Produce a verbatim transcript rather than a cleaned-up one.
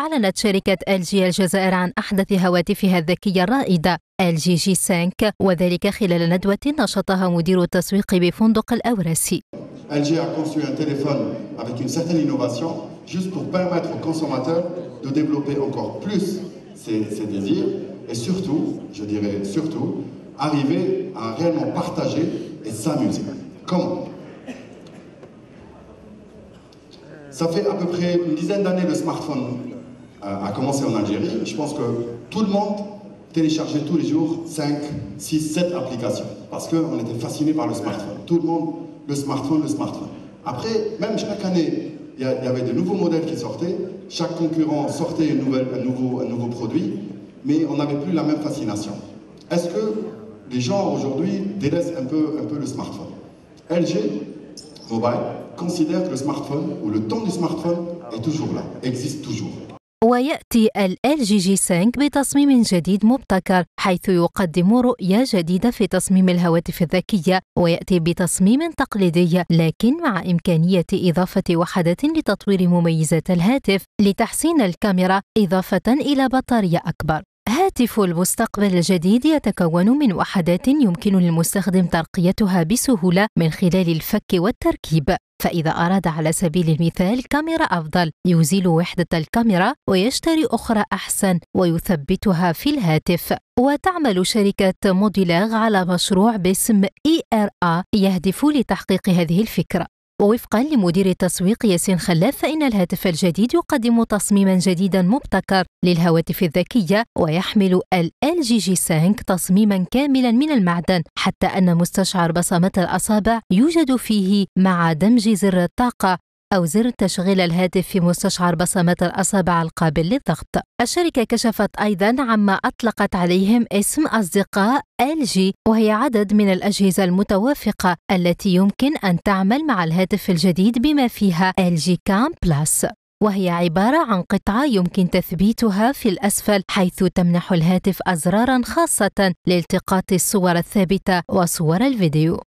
أعلنت شركة إل جي الجزائر عن أحدث هواتفها الذكية الرائدة إل جي جي خمسة، وذلك خلال ندوة نشطها مدير التسويق بفندق الأوراسي. إل جي a conçu un téléphone avec une certaine innovation juste pour permettre aux consommateurs de développer encore plus ses, ses désirs et surtout, je dirais surtout, arriver à réellement partager et s'amuser. Comment? Ça fait à peu près une dizaine d'années que le smartphone a commencé en Algérie. Je pense que tout le monde téléchargeait tous les jours cinq, six, sept applications parce qu'on était fasciné par le smartphone. Tout le monde, le smartphone, le smartphone. Après, même chaque année, il y avait de nouveaux modèles qui sortaient. Chaque concurrent sortait une nouvelle, un, nouveau, un nouveau produit, mais on n'avait plus la même fascination. Est-ce que les gens aujourd'hui délaissent un peu, un peu le smartphone? L G Mobile considère que le smartphone ou le temps du smartphone est toujours là, existe toujours. ويأتي ال إل جي جي خمسة بتصميم جديد مبتكر، حيث يقدم رؤية جديدة في تصميم الهواتف الذكية، ويأتي بتصميم تقليدي لكن مع إمكانية إضافة وحدة لتطوير مميزات الهاتف لتحسين الكاميرا إضافة إلى بطارية أكبر. هاتف المستقبل الجديد يتكون من وحدات يمكن للمستخدم ترقيتها بسهولة من خلال الفك والتركيب، فإذا أراد على سبيل المثال كاميرا أفضل يزيل وحدة الكاميرا ويشتري أخرى أحسن ويثبتها في الهاتف. وتعمل شركة موديلاغ على مشروع باسم إي آر إيه يهدف لتحقيق هذه الفكرة. ووفقاً لمدير التسويق ياسين خلاف، فإن الهاتف الجديد يقدم تصميماً جديداً مبتكر للهواتف الذكية، ويحمل ال إل جي جي خمسة تصميماً كاملاً من المعدن، حتى أن مستشعر بصمات الأصابع يوجد فيه مع دمج زر الطاقة أو زر تشغيل الهاتف في مستشعر بصمات الأصابع القابل للضغط. الشركة كشفت أيضاً عما أطلقت عليهم اسم أصدقاء إل جي، وهي عدد من الأجهزة المتوافقة التي يمكن أن تعمل مع الهاتف الجديد بما فيها إل جي كام بلس، وهي عبارة عن قطعة يمكن تثبيتها في الأسفل، حيث تمنح الهاتف أزراراً خاصة لالتقاط الصور الثابتة وصور الفيديو.